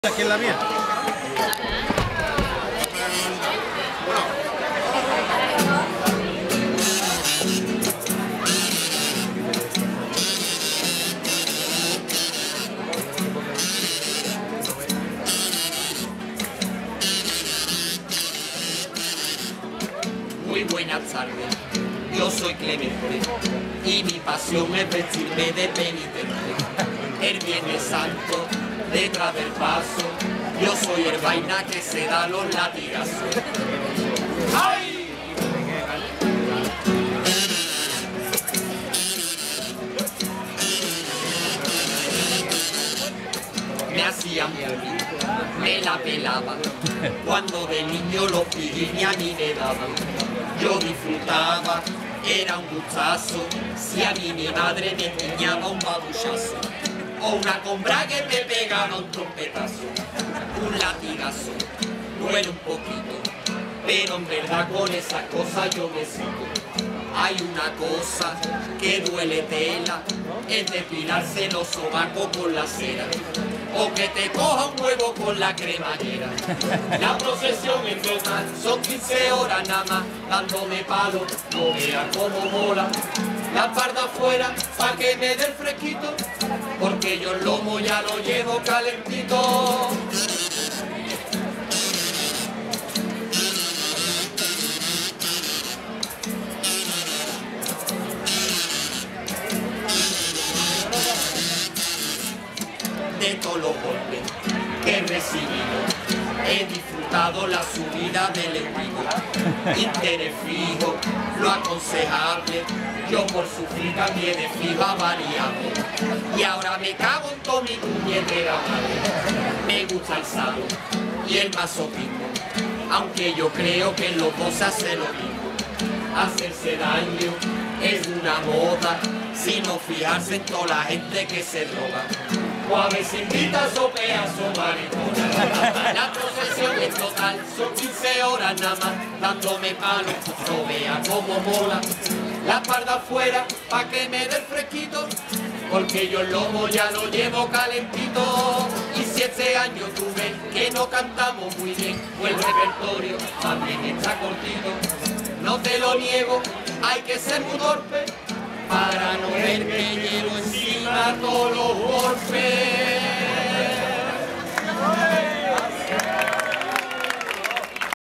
Aquí en la mía. Muy buenas tardes, yo soy Clemente y mi pasión es vestirme de penitente. El Viernes Santo, detrás del paso, yo soy el vaina que se da los latigazos. ¡Ay! Me hacían bullying, me la pelaban, cuando de niño los pillines a mí me daban. Yo disfrutaba, era un gustazo, si a mí mi madre me enseñaba un babuchazo, o una compra que me pegaba un trompetazo, un latigazo, duele un poquito, pero en verdad con esas cosas yo me sigo. Hay una cosa que duele tela, es depilarse los sobacos con la cera, o que te coja un huevo con la cremallera. La procesión en total son 15 horas nada más, dándome palo, no veas cómo mola. La parda afuera, pa' que me dé el fresquito, porque yo el lomo ya lo llevo calentito. De todos los golpes que he recibido, he disfrutado la subida del enemigo. Interés fijo, lo aconsejable, yo por sufrir cambié de fija variable. Y ahora me cago en todo mi puñetera madre. Me gusta el sano y el masoquismo, aunque yo creo que en los dos se hace lo mismo. Hacerse daño es una moda, sino fijarse en toda la gente que se droga. O a veces invita a pedazos mariconas. La procesión en total son 15 horas nada más, dándome palo, no vea cómo mola. La parda afuera, pa' que me dé el fresquito, porque yo el lomo ya lo llevo calentito. Y si este año tú ves que no cantamos muy bien, pues el repertorio también está cortito. No te lo niego, hay que ser muy torpe para no ver que llevo encima todos los golpes.